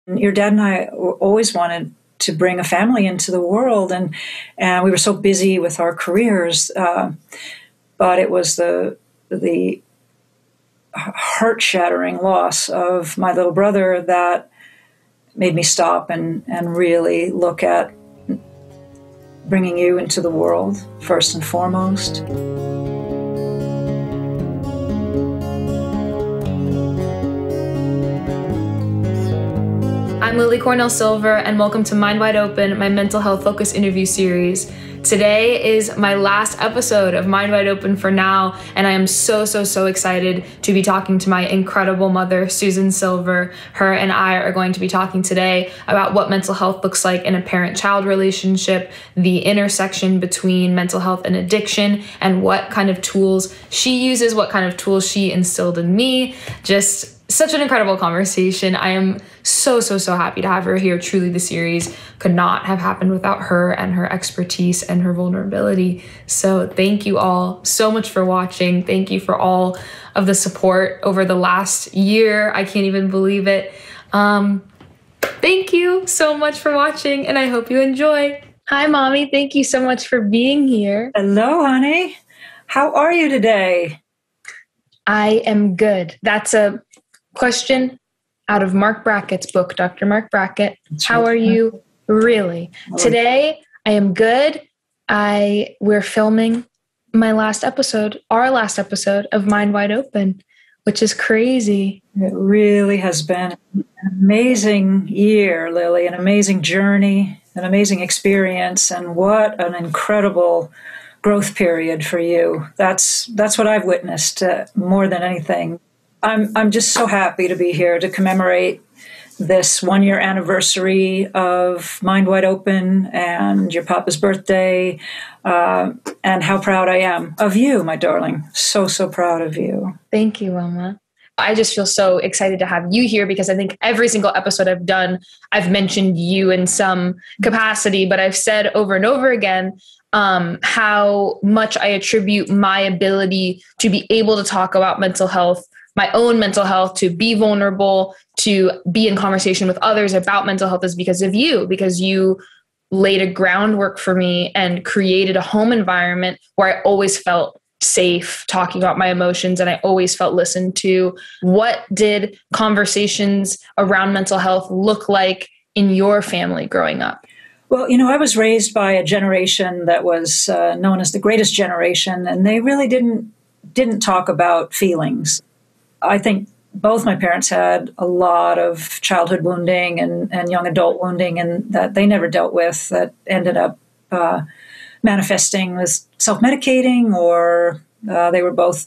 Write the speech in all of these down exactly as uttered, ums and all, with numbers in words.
Your dad and I always wanted to bring a family into the world, and and we were so busy with our careers, uh, but it was the the heart-shattering loss of my little brother that made me stop and, and really look at bringing you into the world first and foremost. I'm Lily Cornell Silver, and welcome to Mind Wide Open, my mental health focus interview series. Today is my last episode of Mind Wide Open for now, and I am so, so, so excited to be talking to my incredible mother, Susan Silver. Her and I are going to be talking today about what mental health looks like in a parent-child relationship, the intersection between mental health and addiction, and what kind of tools she uses, what kind of tools she instilled in me. Just such an incredible conversation. I am so, so, so happy to have her here. Truly, the series could not have happened without her and her expertise and her vulnerability. So thank you all so much for watching. Thank you for all of the support over the last year. I can't even believe it. Um, thank you so much for watching, and I hope you enjoy. Hi, Mommy. Thank you so much for being here. Hello, honey. How are you today? I am good. That's a question out of Mark Brackett's book, Doctor Mark Brackett. That's How right. are you really? Oh. Today, I am good. I we're filming my last episode, our last episode of Mind Wide Open, which is crazy. It really has been an amazing year, Lily, an amazing journey, an amazing experience, and what an incredible growth period for you. That's that's what I've witnessed uh, more than anything. I'm I'm just so happy to be here to commemorate this one-year anniversary of Mind Wide Open and your papa's birthday, uh, and how proud I am of you, my darling. So, so proud of you. Thank you, Wilma. I just feel so excited to have you here because I think every single episode I've done, I've mentioned you in some capacity, but I've said over and over again um, how much I attribute my ability to be able to talk about mental health, my own mental health, to be vulnerable, to be in conversation with others about mental health is because of you, because you laid a groundwork for me and created a home environment where I always felt safe talking about my emotions and I always felt listened to. What did conversations around mental health look like in your family growing up? Well, you know, I was raised by a generation that was uh, known as the greatest generation, and they really didn't didn't talk about feelings. I think both my parents had a lot of childhood wounding and, and young adult wounding, and that they never dealt with, that ended up uh, manifesting as self-medicating, or uh, they were both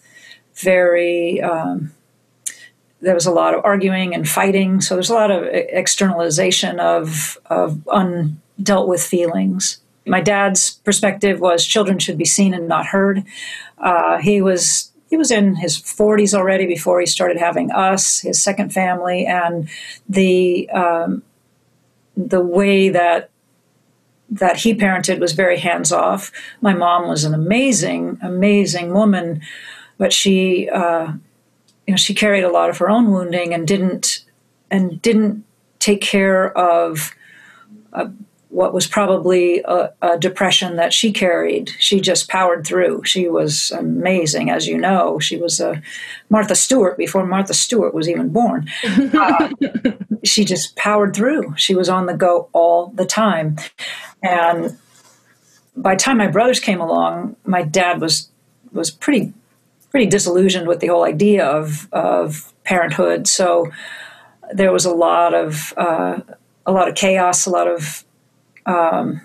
very, um, there was a lot of arguing and fighting. So there's a lot of externalization of, of undealt with feelings. My dad's perspective was children should be seen and not heard. Uh, he was He was in his forties already before he started having us, his second family, and the um, the way that that he parented was very hands-off. My mom was an amazing, amazing woman, but she, uh, you know, she carried a lot of her own wounding and didn't and didn't take care of Uh, what was probably a, a depression that she carried. She just powered through. She was amazing, as you know. She was a Martha Stewart before Martha Stewart was even born. Uh, she just powered through. She was on the go all the time. And by the time my brothers came along, my dad was was pretty pretty disillusioned with the whole idea of of parenthood. So there was a lot of uh, a lot of chaos, a lot of Um,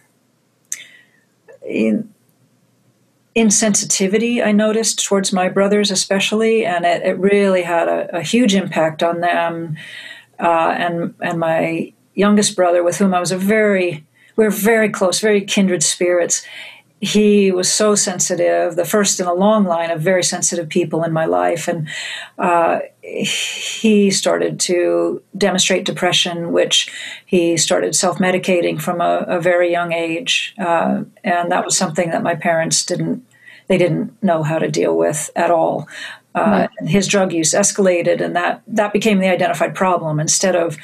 in, insensitivity, I noticed, towards my brothers especially, and it, it really had a, a huge impact on them. Uh, and and my youngest brother, with whom I was a very, we were very close, very kindred spirits. He was so sensitive, the first in a long line of very sensitive people in my life. And uh, he started to demonstrate depression, which he started self-medicating from a, a very young age. Uh, and that was something that my parents didn't, they didn't know how to deal with at all. Uh, right. And his drug use escalated, and that, that became the identified problem. Instead of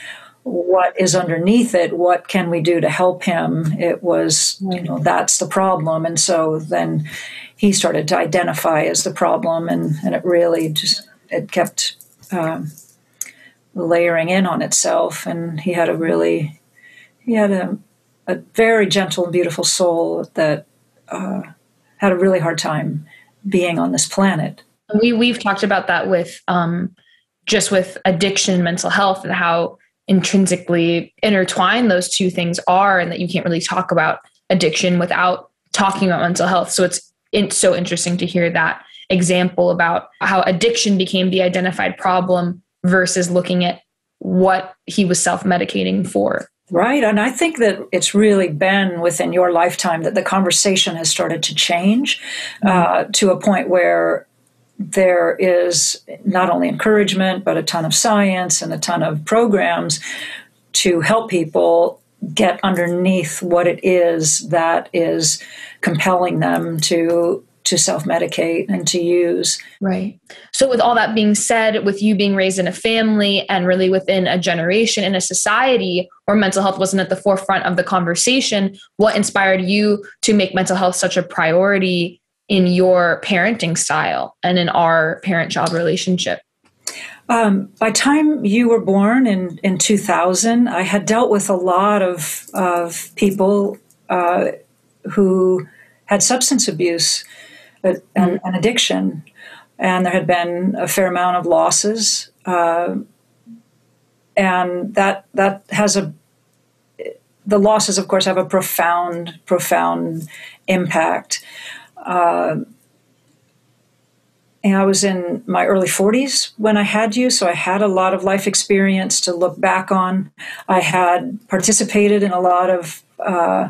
what is underneath it, what can we do to help him? It was, you know, that's the problem. And so then he started to identify as the problem, and, and it really just, it kept um, layering in on itself. And he had a really, he had a, a very gentle and beautiful soul that uh, had a really hard time being on this planet. We, we've talked about that with um, just with addiction, mental health, and how intrinsically intertwined those two things are, and that you can't really talk about addiction without talking about mental health. So it's, it's so interesting to hear that example about how addiction became the identified problem versus looking at what he was self-medicating for. Right. And I think that it's really been within your lifetime that the conversation has started to change mm-hmm. uh, to a point where there is not only encouragement, but a ton of science and a ton of programs to help people get underneath what it is that is compelling them to to self-medicate and to use. Right. So with all that being said, with you being raised in a family and really within a generation in a society where mental health wasn't at the forefront of the conversation, what inspired you to make mental health such a priority in your parenting style and in our parent-child relationship? Um, by the time you were born in, in two thousand, I had dealt with a lot of, of people uh, who had substance abuse and, mm-hmm. and addiction, and there had been a fair amount of losses, uh, and that that has a the losses, of course, have a profound, profound impact. Uh, and I was in my early forties when I had you, so I had a lot of life experience to look back on. I had participated in a lot of uh,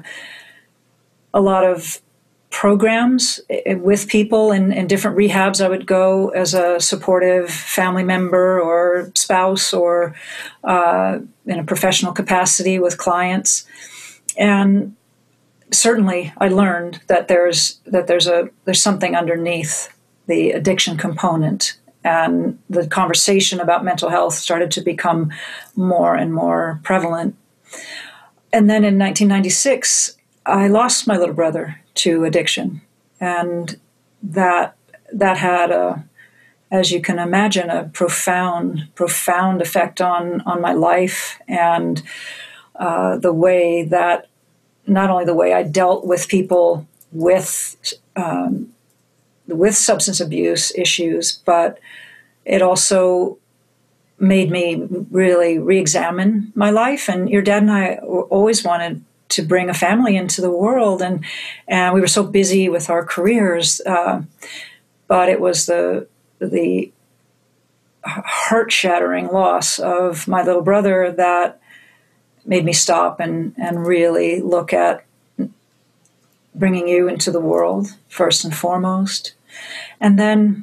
a lot of programs with people in, in different rehabs. I would go as a supportive family member or spouse, or uh, in a professional capacity with clients. And certainly I learned that there's that there's a there's something underneath the addiction component, and the conversation about mental health started to become more and more prevalent. And then in nineteen ninety-six, I lost my little brother to addiction, and that that had a, as you can imagine, a profound, profound effect on on my life, and uh, the way that not only the way I dealt with people with um, with substance abuse issues, but it also made me really re-examine my life. And your dad and I always wanted to bring a family into the world, and and we were so busy with our careers, uh, but it was the the heart-shattering loss of my little brother that made me stop and, and really look at bringing you into the world first and foremost, and then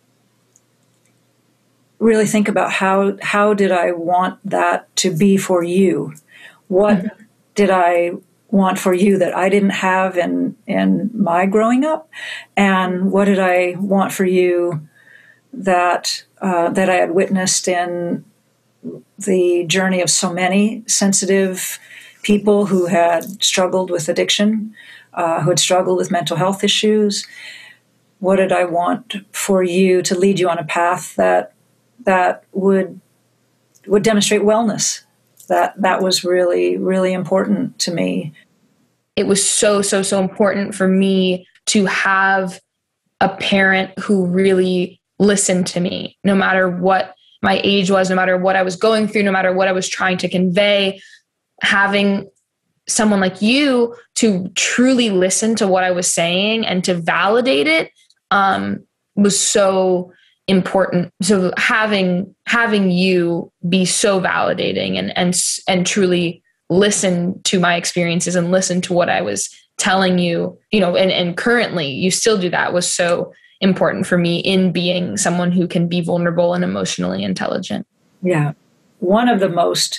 really think about how how did I want that to be for you? What mm-hmm. did I want for you that I didn't have in in my growing up, and what did I want for you that uh, that I had witnessed in the journey of so many sensitive people who had struggled with addiction, uh, who had struggled with mental health issues? What did I want for you to lead you on a path that that would would demonstrate wellness? That that was really, really important to me. It was so, so, so important for me to have a parent who really listened to me, no matter what my age was, no matter what I was going through, no matter what I was trying to convey. Having someone like you to truly listen to what I was saying and to validate it um, was so important. So having having you be so validating and and and truly listen to my experiences and listen to what I was telling you, you know, and, and currently you still do that, was so important for me in being someone who can be vulnerable and emotionally intelligent. Yeah. One of the most,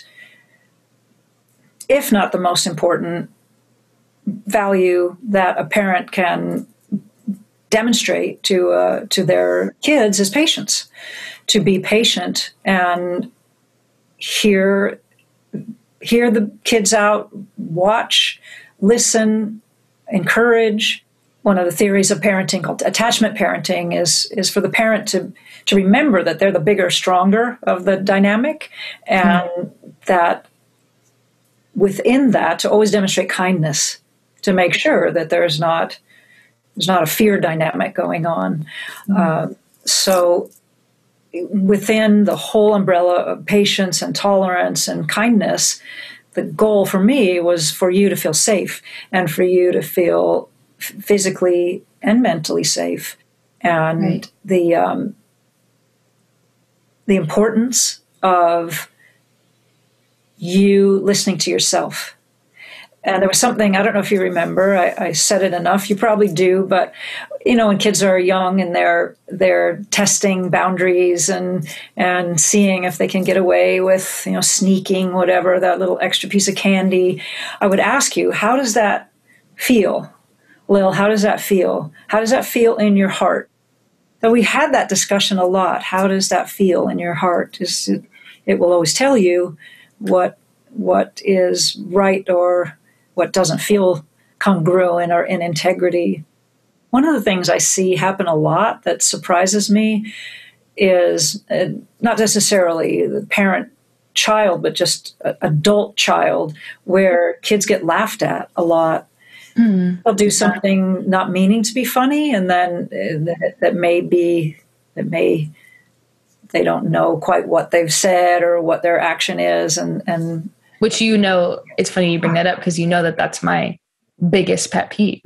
if not the most important value that a parent can demonstrate to uh, to their kids is patience. To be patient and hear hear the kids out, watch, listen, encourage. One of the theories of parenting called attachment parenting is, is for the parent to, to remember that they're the bigger, stronger of the dynamic, and mm. that within that to always demonstrate kindness, to make sure that there's not there's not a fear dynamic going on. Mm. Uh, so within the whole umbrella of patience and tolerance and kindness, the goal for me was for you to feel safe and for you to feel physically and mentally safe. And right. the um, the importance of you listening to yourself. And there was something, I don't know if you remember, I, I said it enough, you probably do, but, you know, when kids are young and they're they're testing boundaries and and seeing if they can get away with, you know, sneaking, whatever, that little extra piece of candy, I would ask you, how does that feel? Lil, how does that feel? How does that feel in your heart? So we had that discussion a lot. How does that feel in your heart? Is it, it will always tell you what what is right or what doesn't feel congruent or in integrity. One of the things I see happen a lot that surprises me is uh, not necessarily the parent-child, but just a, adult-child, where kids get laughed at a lot. Mm. They'll do something not meaning to be funny, and then uh, that, that may be, that may, they don't know quite what they've said or what their action is, and and which, you know, it's funny you bring that up because you know that that's my biggest pet peeve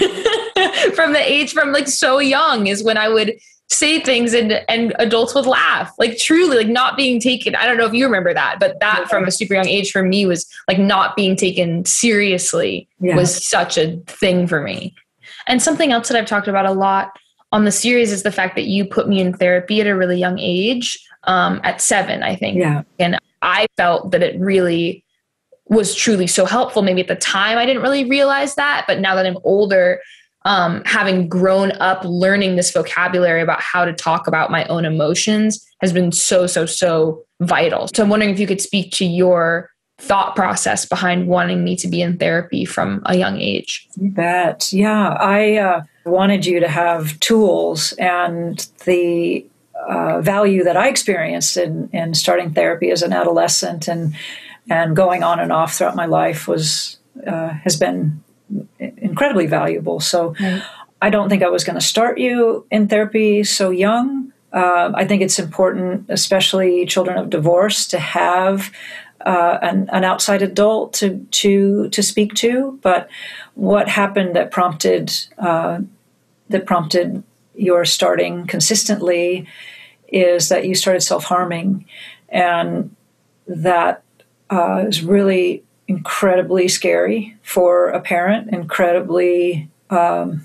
from the age from like so young is when I would say things and and adults would laugh, like truly, like not being taken. I don't know if you remember that, but that from a super young age for me was like not being taken seriously yeah. was such a thing for me. And something else that I've talked about a lot on the series is the fact that you put me in therapy at a really young age, um, at seven, I think. Yeah. And I felt that it really was truly so helpful. Maybe at the time I didn't really realize that, but now that I'm older, um, having grown up learning this vocabulary about how to talk about my own emotions has been so, so, so vital. So I'm wondering if you could speak to your thought process behind wanting me to be in therapy from a young age. You bet. Yeah. I uh, wanted you to have tools, and the uh, value that I experienced in, in starting therapy as an adolescent and and going on and off throughout my life was uh, has been incredibly valuable. So right. I don't think I was going to start you in therapy so young. Uh, I think it's important, especially children of divorce, to have uh, an, an outside adult to to to speak to. But what happened that prompted uh, that prompted your starting consistently is that you started self-harming, and that uh, is really incredibly scary for a parent. Incredibly, um,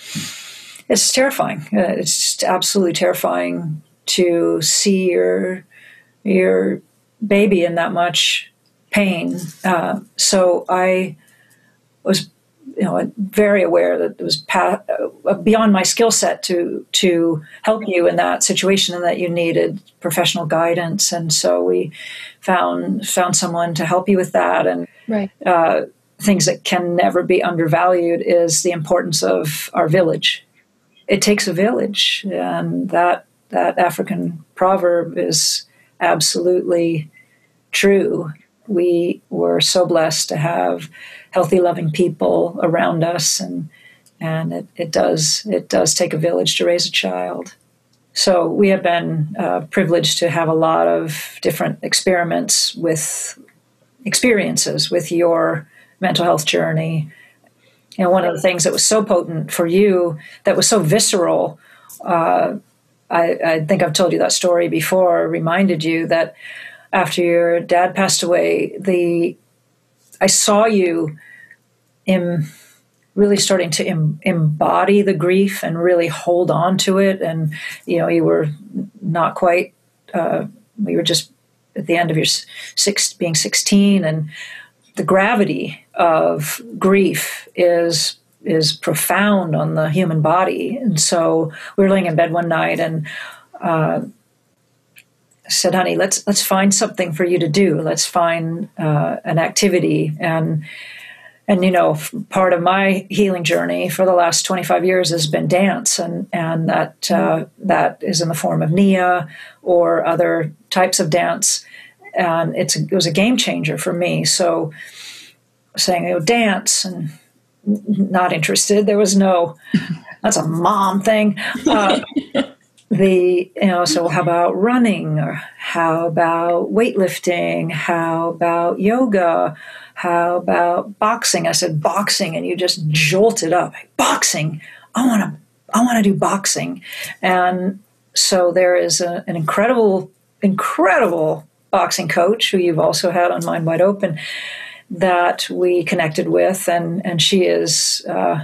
it's terrifying. Uh, it's just absolutely terrifying to see your your baby in that much pain. Uh, so I was, you know, very aware that it was pa- uh, beyond my skill set to to help you in that situation, and that you needed professional guidance. And so we found found someone to help you with that. And right. uh, things that can never be undervalued is the importance of our village. It takes a village, and that that African proverb is absolutely true. We were so blessed to have healthy, loving people around us, and and it, it does it does take a village to raise a child. So we have been uh, privileged to have a lot of different experiments with experiences with your mental health journey. You know, one of the things that was so potent for you, that was so visceral, uh, I, I think I've told you that story before, reminded you that after your dad passed away, the I saw you in really starting to em, embody the grief and really hold on to it. And, you know, you were not quite, uh, we were just at the end of your six, being sixteen, and the gravity of grief is is profound on the human body. And so we were laying in bed one night, and uh, said, honey, let's let's find something for you to do. Let's find uh, an activity. And, and you know, part of my healing journey for the last twenty-five years has been dance. And, and that uh, that is in the form of Nia or other types of dance. And it's it was a game changer for me. So saying, you know, dance, and not interested. There was no, that's a mom thing. Uh, The, you know, so how about running, or how about weightlifting? How about yoga? How about boxing? I said boxing, and you just jolted up. Boxing. I want to, I want to do boxing. And so there is a, an incredible, incredible boxing coach who you've also had on Mind Wide Open that we connected with. And, and she is uh,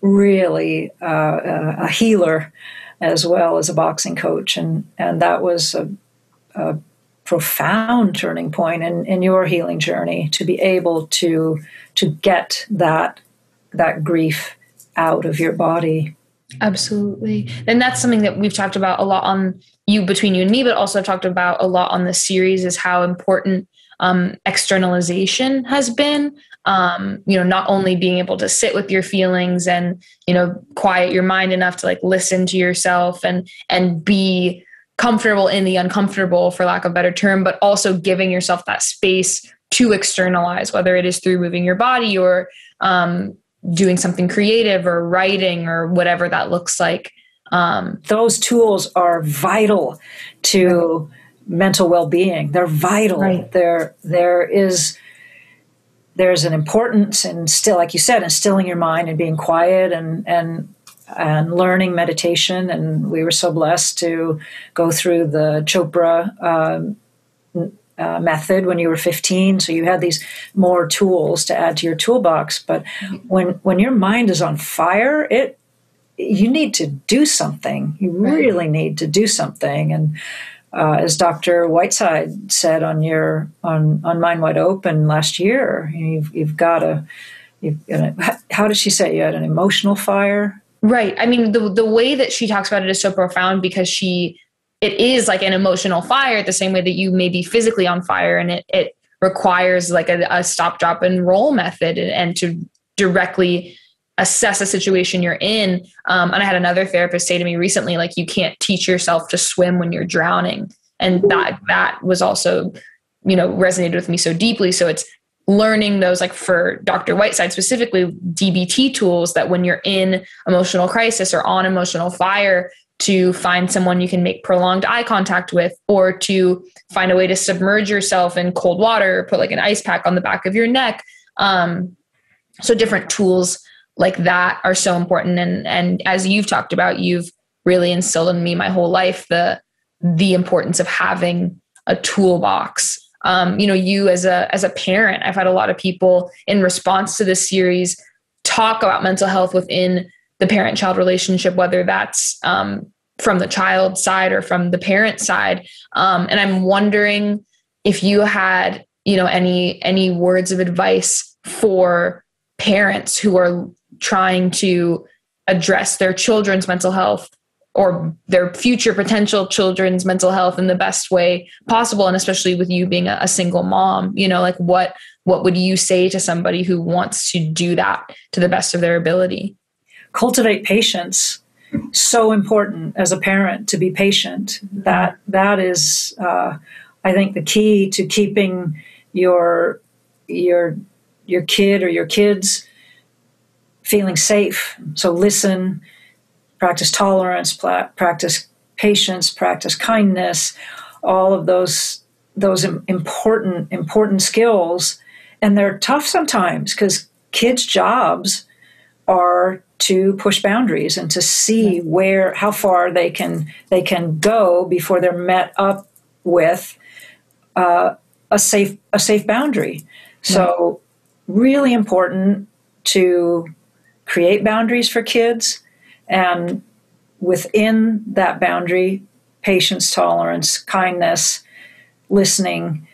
really uh, a healer as well as a boxing coach. And, and that was a, a profound turning point in, in your healing journey, to be able to to get that that grief out of your body. Absolutely. And that's something that we've talked about a lot on you, between you and me, but also talked about a lot on the series, is how important um, externalization has been. Um, you know, not only being able to sit with your feelings and, you know, quiet your mind enough to like listen to yourself and, and be comfortable in the uncomfortable, for lack of a better term, but also giving yourself that space to externalize, whether it is through moving your body or, um, doing something creative or writing or whatever that looks like. Um, Those tools are vital to right. mental well-being. They're vital. Right. There, there is, there's an importance in, still, like you said, instilling your mind and being quiet and, and, and learning meditation. And we were so blessed to go through the Chopra um, uh, method when you were fifteen. So you had these more tools to add to your toolbox. But when, when your mind is on fire, it, you need to do something. You really need to do something. And uh, as Doctor Whiteside said on your on, on Mind Wide Open last year, you've you've got a. You've, how did she say? You had an emotional fire. Right. I mean, the the way that she talks about it is so profound, because she it is like an emotional fire, the same way that you may be physically on fire, and it it requires like a, a stop, drop, and roll method, and, and to directly assess a situation you're in. Um, and I had another therapist say to me recently, like, you can't teach yourself to swim when you're drowning. And that, that was also, you know, resonated with me so deeply. So it's learning those, like for Doctor Whiteside specifically, D B T tools, that when you're in emotional crisis or on emotional fire, to find someone you can make prolonged eye contact with, or to find a way to submerge yourself in cold water, or put like an ice pack on the back of your neck. Um, so different tools like that are so important. And, and as you've talked about, you've really instilled in me my whole life, the, the importance of having a toolbox. Um, you know, you as a, as a parent, I've had a lot of people in response to this series talk about mental health within the parent-child relationship, whether that's, um, from the child side or from the parent side. Um, and I'm wondering if you had, you know, any, any words of advice for parents who are trying to address their children's mental health, or their future potential children's mental health, in the best way possible. And especially with you being a, a single mom, you know, like what, what would you say to somebody who wants to do that to the best of their ability? Cultivate patience. So important as a parent to be patient. That, that is, uh, I think, the key to keeping your, your, your kid or your kids feeling safe. So listen, practice tolerance, pla- practice patience, practice kindness, all of those those important, important skills. And they're tough sometimes, because kids' jobs are to push boundaries and to see where, how far they can they can go before they're met up with uh, a safe a safe boundary. So really important to create boundaries for kids, and within that boundary, patience, tolerance, kindness, listening,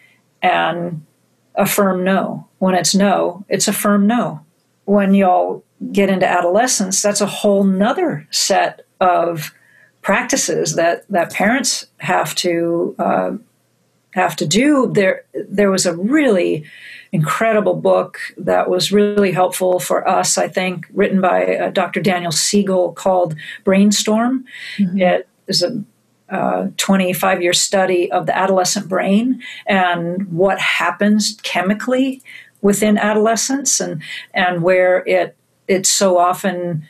and a firm no. When it's no, it's a firm no. When y'all get into adolescence, that's a whole nother set of practices that, that parents have to uh, have to do. There, there was a really incredible book that was really helpful for us, I think, written by uh, Doctor Daniel Siegel called Brainstorm. Mm-hmm. It is a uh, twenty-five year study of the adolescent brain and what happens chemically within adolescence, and, and where it it so often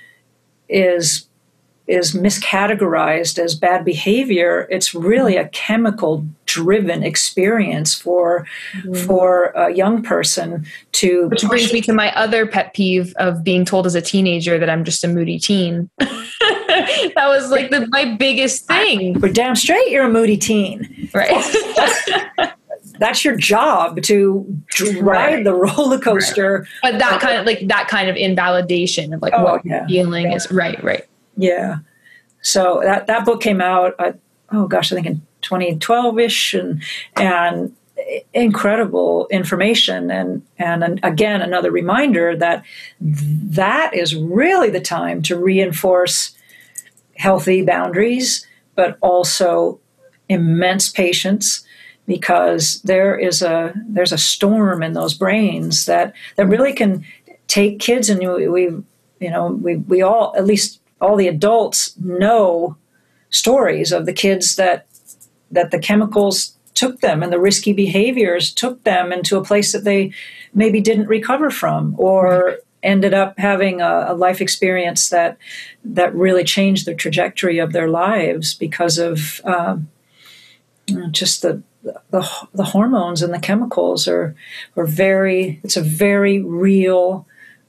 is is miscategorized as bad behavior. It's really a chemical driven experience for mm-hmm. for a young person to which brings me to my other pet peeve of being told as a teenager that I'm just a moody teen. That was like the, my biggest thing. But damn straight you're a moody teen. Right. that's, that's your job, to ride right. the roller coaster. Right. But that kind of like that kind of invalidation of like oh, what yeah. feeling yeah. is right, right. Yeah. So that, that book came out, uh, oh gosh, I think in twenty twelve-ish, and and incredible information. And, and and again, another reminder that that is really the time to reinforce healthy boundaries, but also immense patience, because there is a there's a storm in those brains that, that really can take kids, and we, we you know we we all, at least all the adults, know stories of the kids that that the chemicals took them and the risky behaviors took them into a place that they maybe didn't recover from, or right. ended up having a, a life experience that that really changed the trajectory of their lives because of um, you know, just the, the the hormones and the chemicals are are very. It's a very real.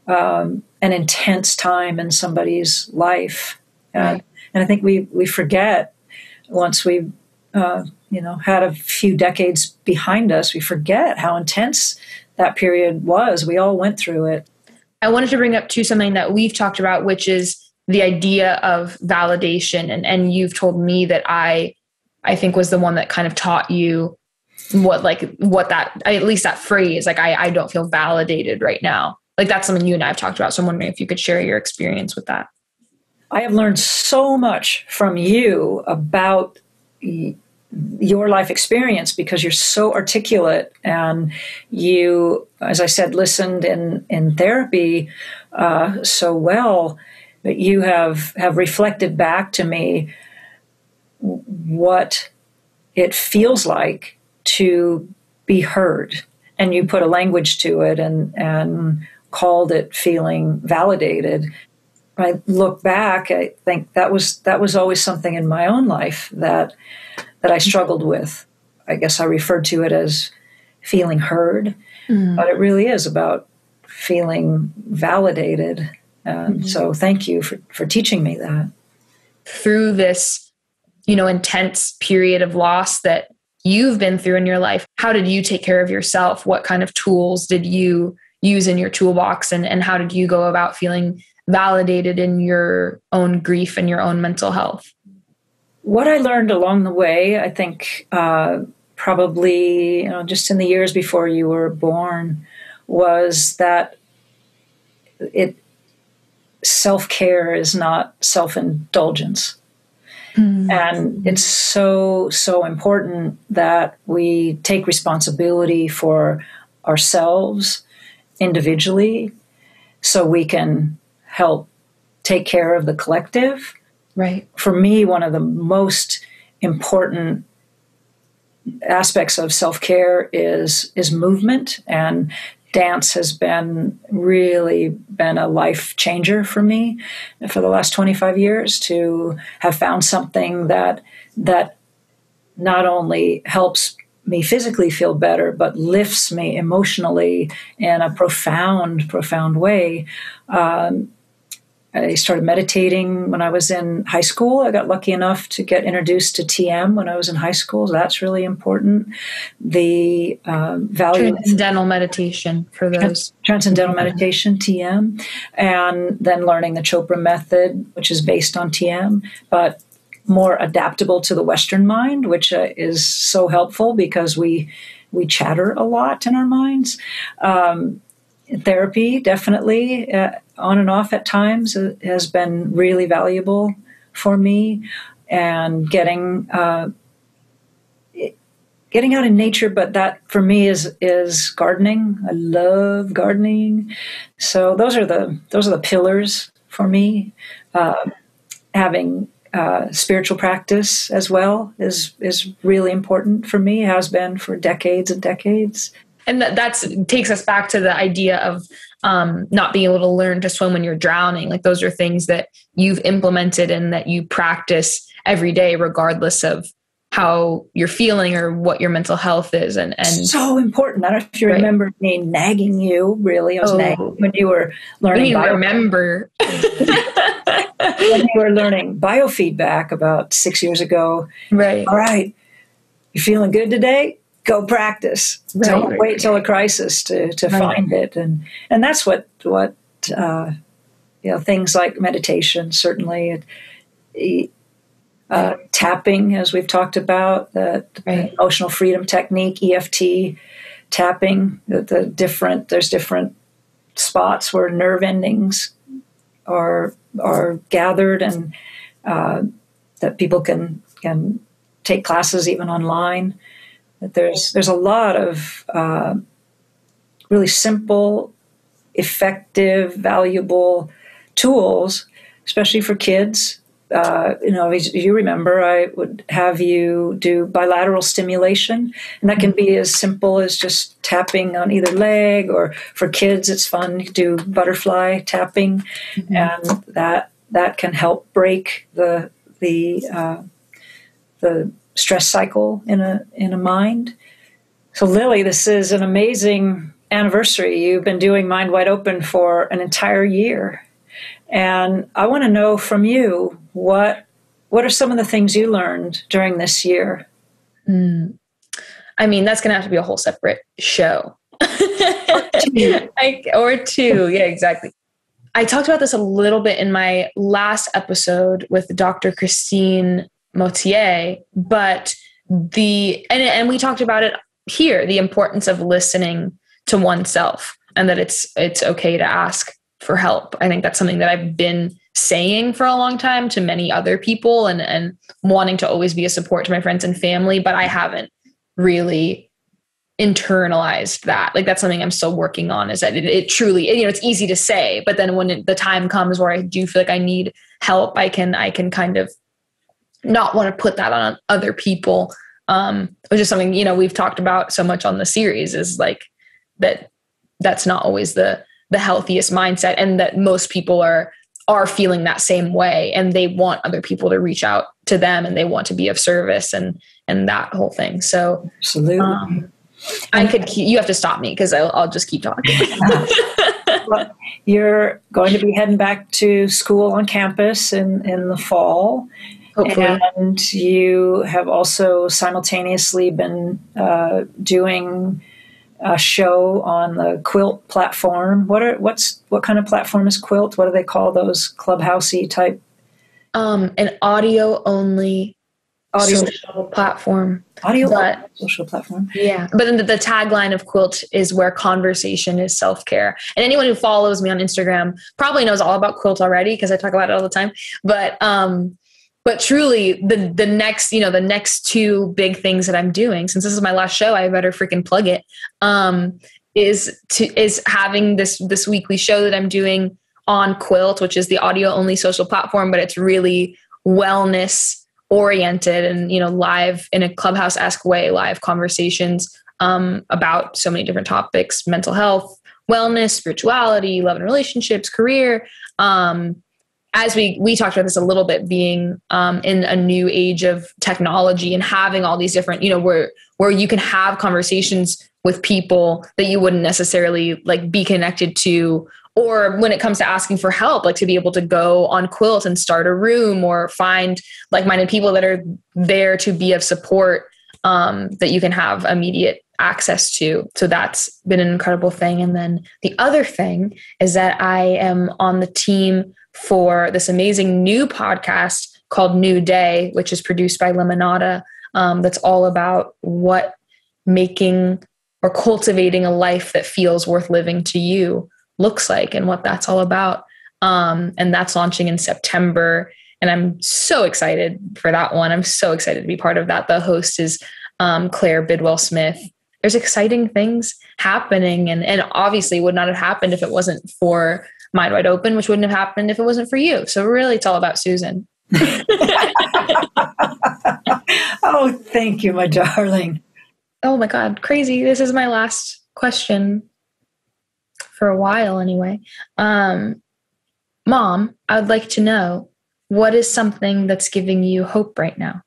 Um, an intense time in somebody's life. Uh, right. And I think we, we forget, once we've, uh, you know, had a few decades behind us, we forget how intense that period was. We all went through it. I wanted to bring up too something that we've talked about, which is the idea of validation. And, and you've told me that I, I think was the one that kind of taught you what, like what that, at least that phrase, like, I, I don't feel validated right now. Like that's something you and I have talked about. So I'm wondering if you could share your experience with that. I have learned so much from you about y- your life experience, because you're so articulate, and you, as I said, listened in, in therapy uh, so well that you have, have reflected back to me what it feels like to be heard. And you put a language to it, and, and called it feeling validated. When I look back, I think that was that was always something in my own life that that I struggled with. I guess I referred to it as feeling heard, mm. but it really is about feeling validated. And mm-hmm. so thank you for, for teaching me that. Through this, you know, intense period of loss that you've been through in your life, how did you take care of yourself? What kind of tools did you use in your toolbox, and, and how did you go about feeling validated in your own grief and your own mental health? What I learned along the way, I think uh, probably you know, just in the years before you were born, was that it self-care is not self-indulgence. Mm-hmm. And it's so, so important that we take responsibility for ourselves individually, so we can help take care of the collective. Right. For me, one of the most important aspects of self-care is is movement, and dance has been really been a life changer for me for the last twenty-five years, to have found something that that not only helps me physically feel better, but lifts me emotionally in a profound, profound way. Um, I started meditating when I was in high school. I got lucky enough to get introduced to T M when I was in high school. So that's really important. The uh, value transcendental meditation for those transcendental meditation, T M, and then learning the Chopra method, which is based on T M, but more adaptable to the Western mind, which uh, is so helpful because we we chatter a lot in our minds. Um, therapy, definitely, uh, on and off at times, uh, has been really valuable for me. And getting, uh, it, getting out in nature, but that for me is is gardening. I love gardening. So those are the those are the pillars for me. Uh, having uh, spiritual practice as well is is really important for me. Has been for decades and decades. And that that's, takes us back to the idea of um, not being able to learn to swim when you're drowning. Like those are things that you've implemented and that you practice every day, regardless of how you're feeling or what your mental health is. And, and so important. I don't know if you right. remember me nagging you, really. I was oh. nagging when you were learning. You bio- remember. when you were learning biofeedback about six years ago. Right. All right. You feeling good today? Go practice. Right, Don't right, wait till a crisis to, to right. find it. And and that's what, what uh, you know, things like meditation, certainly. It, uh, tapping, as we've talked about, the right. emotional freedom technique, E F T, tapping, the, the different, there's different spots where nerve endings are are gathered, and uh, that people can can take classes even online. That there's there's a lot of uh, really simple, effective, valuable tools, especially for kids. Uh, you know, as you remember, I would have you do bilateral stimulation, and that can be as simple as just tapping on either leg, or for kids, it's fun to do butterfly tapping, mm-hmm. and that that can help break the the uh, the stress cycle in a in a mind. So, Lily, this is an amazing anniversary. You've been doing Mind Wide Open for an entire year. And I want to know from you, what what are some of the things you learned during this year? Mm. I mean, that's going to have to be a whole separate show. I, or two. Yeah, exactly. I talked about this a little bit in my last episode with Doctor Christine Motier, but the, and, and we talked about it here, the importance of listening to oneself, and that it's, it's okay to ask for help. I think that's something that I've been saying for a long time to many other people, and, and wanting to always be a support to my friends and family, but I haven't really internalized that. Like, that's something I'm still working on, is that it, it truly, you know, it's easy to say, but then when it, the time comes where I do feel like I need help, I can, I can kind of not want to put that on other people. Um, which is something, you know, we've talked about so much on the series, is like that, that's not always the, the healthiest mindset, and that most people are, are feeling that same way, and they want other people to reach out to them, and they want to be of service, and, and that whole thing. So absolutely. Um, I could keep, you have to stop me, because I'll, I'll just keep talking. Well, you're going to be heading back to school on campus in, in the fall. Hopefully. And you have also simultaneously been uh, doing a show on the Quilt platform. What are what's what kind of platform is Quilt? What do they call those clubhousey type? Um, an audio only audio social platform. Audio but, social platform. Yeah. But then the, the tagline of Quilt is where conversation is self-care. And anyone who follows me on Instagram probably knows all about Quilt already, because I talk about it all the time. But um But truly, the the next, you know, the next two big things that I'm doing, since this is my last show, I better freaking plug it, um, is to is having this this weekly show that I'm doing on Quilt, which is the audio only social platform, but it's really wellness oriented, and, you know, live in a Clubhouse-esque way, live conversations um, about so many different topics: mental health, wellness, spirituality, love and relationships, career. Um, As we, we talked about this a little bit, being um, in a new age of technology, and having all these different, you know, where, where you can have conversations with people that you wouldn't necessarily like be connected to, or when it comes to asking for help, like to be able to go on Quilt and start a room, or find like-minded people that are there to be of support, um, that you can have immediate access to. So that's been an incredible thing. And then the other thing is that I am on the team for this amazing new podcast called New Day, which is produced by Lemonada. Um, that's all about what making or cultivating a life that feels worth living to you looks like, and what that's all about. Um, and that's launching in September. And I'm so excited for that one. I'm so excited to be part of that. The host is um, Claire Bidwell Smith. There's exciting things happening, and, and obviously would not have happened if it wasn't for Mind Wide Open, which wouldn't have happened if it wasn't for you. So really, it's all about Susan. Oh, thank you, my darling. Oh my God, crazy. This is my last question for a while anyway. Um, Mom, I would like to know, what is something that's giving you hope right now?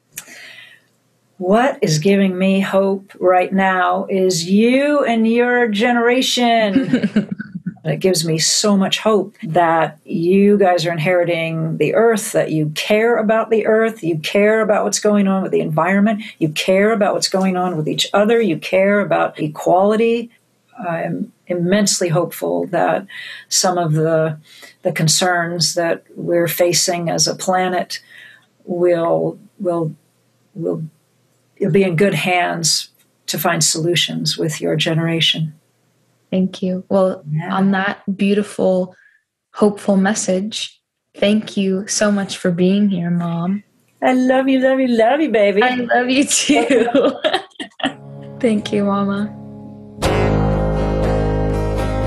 What is giving me hope right now is you and your generation. It gives me so much hope that you guys are inheriting the earth, that you care about the earth, you care about what's going on with the environment, you care about what's going on with each other, you care about equality. I'm immensely hopeful that some of the, the concerns that we're facing as a planet will, will, will You'll be in good hands to find solutions with your generation. Thank you. Well, yeah. On that beautiful, hopeful message, thank you so much for being here, Mom. I love you, love you, love you, baby. I love you too. Thank you, Mama.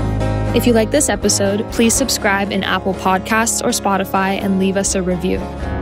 If you like this episode, please subscribe in Apple Podcasts or Spotify and leave us a review.